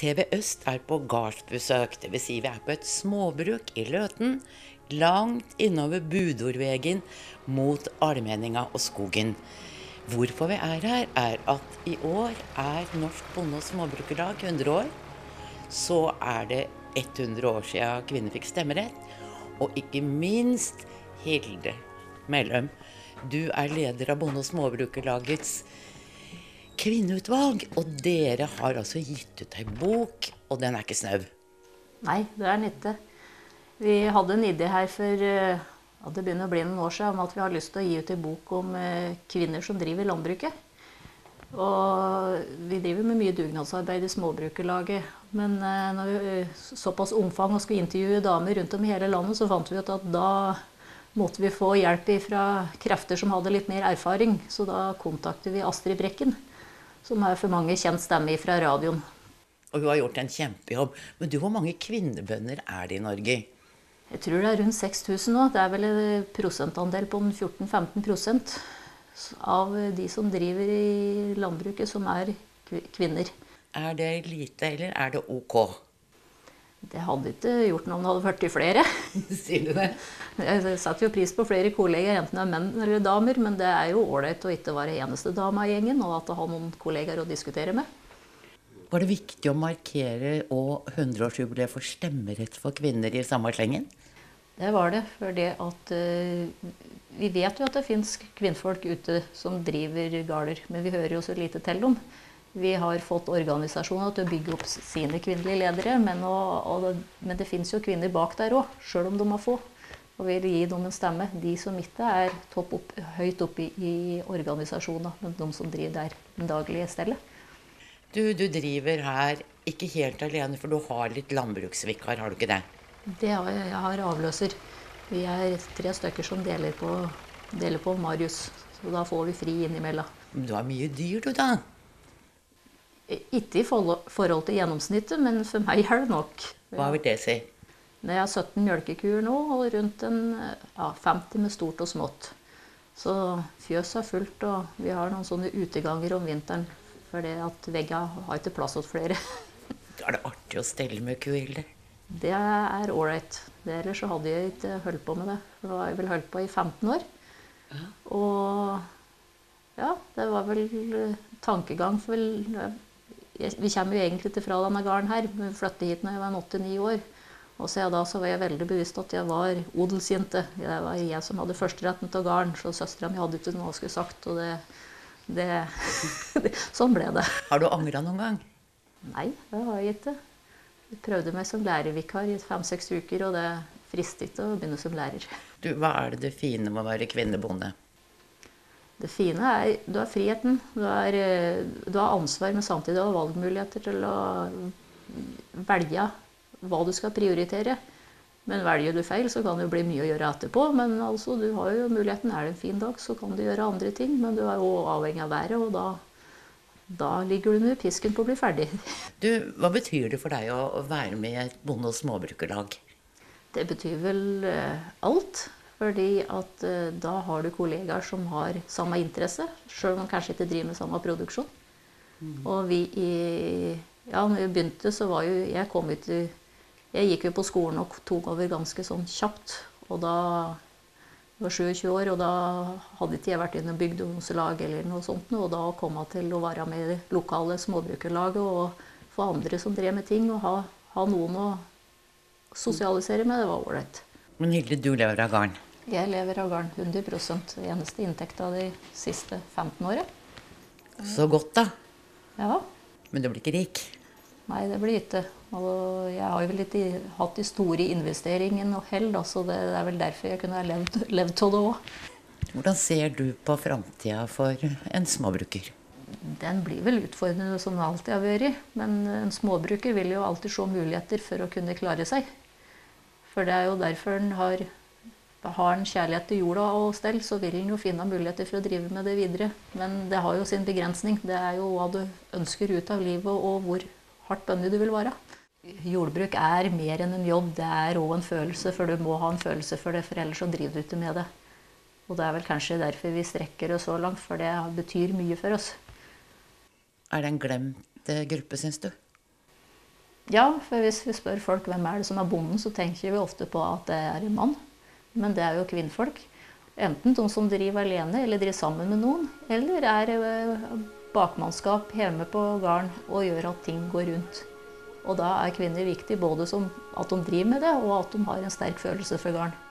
TV Øst er på gardsbesøk, det vil si vi er på et småbruk i Løten, langt innover Budorvegen mot Almenninga og skogen. Hvorfor vi er her, er at i år er Norsk Bonde- og Småbrukerlag 100 år. Så er det 100 år siden kvinner fikk stemmerett, og ikke minst Hilde Mellum. Du er leder av Bonde- og Småbrukerlagets kvinneutvalg, og dere har altså gitt ut en bok, og den er ikke snau. Nei, det er den ikke. Vi hadde en idé her for at det begynner å bli noen år siden, om at vi har lyst til å gi ut en bok om kvinner som driver landbruket. Og vi driver med mye dugnadsarbeid i Småbrukerlaget, men når vi såpass omfang og skulle intervjue damer rundt om i hele landet, så fant vi ut at da måtte vi få hjelp fra krefter som hadde litt mer erfaring. Så da kontaktet vi Astrid Brekken, som er for mange kjent stemme fra radioen. Og hun har gjort en kjempejobb. Men du, hvor mange kvinnebønder er det i Norge? Jeg tror det er rundt 6000 nå. Det er vel en prosentandel på 14-15% av de som driver i landbruket som er kvinner. Er det lite, eller er det ok? Det hadde ikke gjort noe om det hadde vært flere. Sier du det? Jeg setter jo pris på flere kolleger, enten det er menn eller damer, men det er jo ålreit å ikke være eneste dame i gjengen, og at jeg har noen kolleger å diskutere med. Var det viktig å markere og 100-årsjubileet for stemmerett for kvinner i samme slengen? Det var det, for det at vi vet jo at det finnes kvinnfolk ute som driver gårder, men vi hører jo så lite til dem. Vi har fått organisasjoner til å bygge opp sine kvinnelige ledere, men det finnes jo kvinner bak der også, selv om de har få. Og vi vil gi dem en stemme. De som ikke er høyt oppe i organisasjoner, men de som driver der den daglige stellet. Du driver her ikke helt alene, for du har litt landbruksvikar, har du ikke det? Det har jeg. Jeg har avløser. Vi er 3 stykker som deler på Marius, så da får vi fri innimellom. Du har mye dyr, du da? Ikke i forhold til gjennomsnittet, men for meg er det nok. Hva vil det si? Jeg har 17 mjølkekuer nå, og rundt 50 med stort og smått. Så fjøset er fullt, og vi har noen sånne uteganger om vinteren, fordi at veggene har ikke plass til flere. Er det artig å stelle med ku, Hilde? Det er ålreit. Ellers så hadde jeg ikke holdt på med det. Da har jeg vel holdt på i 15 år. Ja. Og ja, det var vel tankegang. Vi kommer jo egentlig ikke fra denne gården her. Vi flyttet hit når jeg var 8-9 år. Og siden da så var jeg veldig bevisst at jeg var odelsjente. Det var jeg som hadde førsteretten til gården, så søstera mi hadde ikke noe jeg skulle sagt. Og sånn ble det. Har du angret noen gang? Nei, det har jeg ikke. Jeg prøvde meg som lærervikar i 5-6 uker, og det fristet ikke å begynne som lærer. Du, hva er det fine med å være kvinnebonde? Det fine er, du har friheten, du har ansvar, men samtidig har valgmuligheter til å velge hva du skal prioritere. Men velger du feil, så kan det bli mye å gjøre etterpå, men altså, du har jo muligheten. Er det en fin dag, så kan du gjøre andre ting, men du er jo avhengig av været, og da ligger du med pisken på å bli ferdig. Du, hva betyr det for deg å være med i et bonde- og småbrukerlag? Det betyr vel alt, fordi at da har du kollegaer som har samme interesse, selv om man kanskje ikke driver med samme produksjon. Og når vi begynte, så var jo jeg gikk jo på skolen og tok over ganske sånn kjapt, og da jeg var 27 år, og da hadde ikke jeg vært inne i bygdeungdomslag eller noe sånt, og da kom jeg til å være med i det lokale småbrukerlaget og få andre som drev med ting, og ha noen å sosialisere med, det var ålreit. Men Hilde, du lever av garn? Jeg lever av garn 100%, det eneste inntekt av de siste 15 årene. Så godt da. Ja. Men du blir ikke rik? Nei, det blir ikke. Og jeg har jo vel ikke hatt de store investeringene og held, så det er vel derfor jeg kunne ha levd av det også. Hvordan ser du på fremtiden for en småbruker? Den blir vel utfordrende som den alltid har vært, men en småbruker vil jo alltid se muligheter for å kunne klare seg. For det er jo derfor den har en kjærlighet til jorda og stell, så vil den jo finne muligheter for å drive med det videre. Men det har jo sin begrensning. Det er jo hva du ønsker ut av livet og hvor hardt bøndig du vil være. Jordbruk er mer enn en jobb, det er også en følelse, for du må ha en følelse for det, for ellers så driver du ikke med det. Og det er vel kanskje derfor vi strekker oss så langt, for det betyr mye for oss. Er det en glemt gruppe, synes du? Ja, for hvis vi spør folk hvem er det som er bonden, så tenker vi ofte på at det er en mann. Men det er jo kvinnfolk. Enten de som driver alene eller driver sammen med noen, eller er bakmannskap hjemme på gården og gjør at ting går rundt. Og da er kvinner viktig både som at de driver med det, og at de har en sterk følelse for gården.